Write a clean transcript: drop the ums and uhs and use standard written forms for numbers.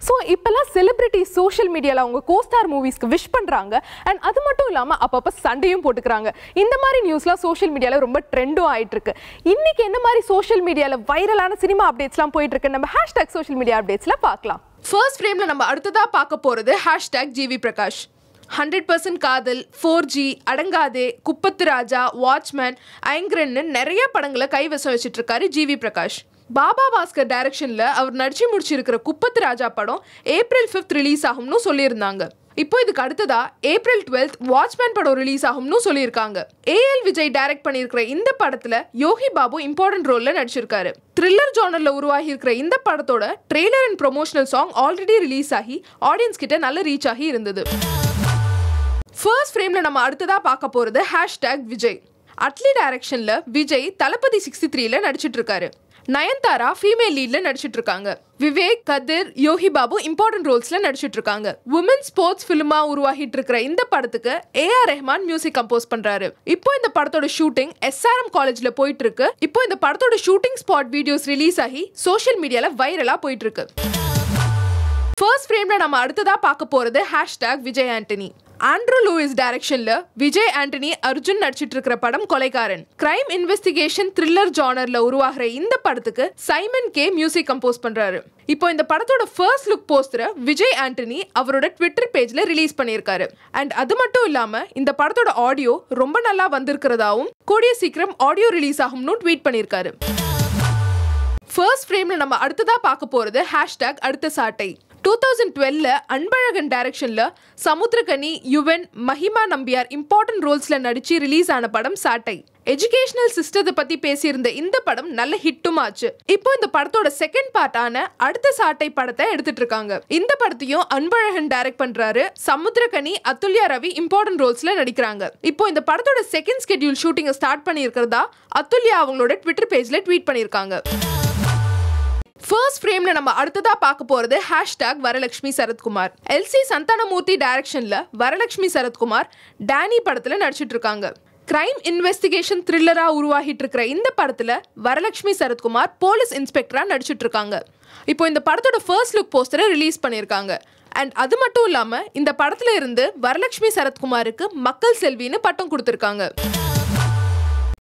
So இப்போல்லாம் celebrity social மீடியாவில் அவங்க கோஸ்டார் மூவிஸ்க்கு விஷ் பண்ணுறாங்க. அண்ட் அது மட்டும் இல்லாமல் அப்பப்போ சண்டையும் போட்டுக்கிறாங்க. இந்த மாதிரி நியூஸ்லாம் சோஷியல் மீடியாவில் ரொம்ப ட்ரெண்டும் ஆகிட்டு இருக்கு. இன்னைக்கு என்ன மாதிரி சோஷியல் மீடியாவில் வைரலான சினிமா அப்டேட்ஸ்லாம் போயிட்டு இருக்கு நம்ம ஹேஷ்டாக் சோஷியல் மீடியா அப்டேட்ஸில் பார்க்கலாம். ஃபர்ஸ்ட் ஃப்ரேமில் நம்ம அடுத்ததாக பார்க்க போகிறது ஹேஷ்டாக் ஜிவி பிரகாஷ். 100% காதல், 4G, அடங்காதே, குப்பத்து ராஜா, வாட்ச்மேன், ஐங்கரன்னு நிறைய படங்களை கைவசம் வச்சுட்டு இருக்காரு ஜிவி பிரகாஷ். பாபா பாஸ்கர் டைரக்ஷன்ல அவர் நடிச்சு முடிச்சிருக்கிற குப்பத்து ராஜா படம் April 5th ரிலீஸ் ஆகும்னு சொல்லியிருந்தாங்க. இப்போ இதுக்கு அடுத்ததா April 12th வாட்ச்மேன் படம் ரிலீஸ் ஆகும்னு சொல்லியிருக்காங்க. AL விஜய் டைரக்ட் பண்ணியிருக்கிற இந்த படத்துல யோகி பாபு இம்பார்ட்டன்ட் ரோல்ல நடிச்சிருக்காரு. த்ரில்லர் ஜானர்ல உருவாகி இருக்கிற இந்த படத்தோட trailer and promotional song already release ஆகி ஆடியன்ஸ் கிட்ட நல்ல ரீச் ஆகி இருந்தது. ஃபர்ஸ்ட் ஃப்ரேம்ல நம்ம அடுத்ததா பார்க்க போறது ஹேஷ்டாக் விஜய். அட்லி டைரக்ஷன்ல விஜய் தளபதி 63ல நடிச்சிட்டு இருக்காரு. நயன்தாரா ஃபீமேல் லீட்ல நடிச்சிட்டு இருக்காங்க. விவேக், கதிர், யோகி பாபு இம்பார்ட்டன்ட் ரோல்ஸ்ல நடிச்சிட்டு இருக்காங்க. உமன் ஸ்போர்ட்ஸ் ஃபிலிமா உருவாகிட்டு இருக்கிற இந்த படத்துக்கு AR ரஹ்மான் மியூசிக் கம்போஸ் பண்றாரு. இப்போ இந்த படத்தோட ஷூட்டிங் SRM காலேஜ்ல போயிட்டு இருக்கு. இப்போ இந்த படத்தோட ஷூட்டிங் ஸ்பாட் வீடியோஸ் ரிலீஸ் ஆகி சோஷியல் மீடியால வைரலா போயிட்டு இருக்கு. ஃபர்ஸ்ட் ஃப்ரேம்ல நம்ம அடுத்ததா பார்க்க போறது hashtag Vijay Antony. Andrew Louis டைரக்ஷன்ல விஜய் ஆண்டனி அர்ஜுன் நடிச்சிட்டு இருக்கிற படம் கொலைகாரன். கிரைம் இன்வெஸ்டிகேஷன் த்ரில்லர் ஜானர்ல உருவாகிற இந்த படத்துக்கு சைமன் கே மியூசிக் கம்போஸ் பண்றாரு. இப்போ இந்த படத்தோட ஃபர்ஸ்ட் லுக் போஸ்டரை விஜய் ஆண்டனி அவரோட ட்விட்டர் பேஜ்ல ரிலீஸ் பண்ணியிருக்காரு. அண்ட் அது மட்டும் இல்லாம இந்த படத்தோட ஆடியோ ரொம்ப நல்லா வந்திருக்கிறதாவும் கூடிய சீக்கிரம் ஆடியோ ரிலீஸ் ஆகும்னு ட்வீட் பண்ணியிருக்காரு. ஃபர்ஸ்ட் ஃப்ரேம்ல நம்ம அடுத்ததா பார்க்க போறது ஹேஷ்டாக் அடுத்த சாட்டை. 2012ல அன்பழகன் டைரக்ஷன்ல சமுத்திரகனி, யுவன், மஹிமா நம்பியார் இம்பார்ட்டன்ட் ரோல்ஸ்ல நடிச்சு ரிலீஸ் ஆன படம் சாட்டை. எஜுகேஷனல் சிஸ்டத்தை பத்தி பேசியிருந்த இந்த படம் நல்ல ஹிட்டும் ஆச்சு. இப்போ இந்த படத்தோட செகண்ட் பார்ட்டான அடுத்த சாட்டை படத்தை எடுத்துட்டு இருக்காங்க. இந்த படத்தையும் அன்பழகன் டைரக்ட் பண்றாரு. சமுத்திரகனி, அதுல்யா ரவி இம்பார்ட்டன்ட் ரோல்ஸ்ல நடிக்கிறாங்க. இப்போ இந்த படத்தோட செகண்ட் ஸ்கெட்யூல் ஷூட்டிங் ஸ்டார்ட் பண்ணியிருக்கிறதா அதுல்யா அவங்களோட ட்விட்டர் பேஜ்ல ட்வீட் பண்ணியிருக்காங்க. ஃபர்ஸ்ட் ஃப்ரேம்ல நம்ம அடுத்ததா பார்க்க போறது ஹேஷ்டாக் வரலட்சுமி சரத்குமார். LC சந்தானமூர்த்தி டைரக்ஷன்ல வரலட்சுமி சரத்குமார் டேனி படத்துல நடிச்சிட்டு இருக்காங்க. கிரைம் இன்வெஸ்டிகேஷன் த்ரில்லரா உருவாகிட்டு இருக்கிற இந்த படத்துல வரலட்சுமி சரத்குமார் போலீஸ் இன்ஸ்பெக்டரா நடிச்சிட்டு இருக்காங்க. இப்போ இந்த படத்தோட ஃபர்ஸ்ட் லுக் போஸ்டரை ரிலீஸ் பண்ணியிருக்காங்க. அண்ட் அது மட்டும் இல்லாம இந்த படத்துல இருந்து வரலட்சுமி சரத்குமாருக்கு மக்கள் செல்வின்னு பட்டம் கொடுத்திருக்காங்க.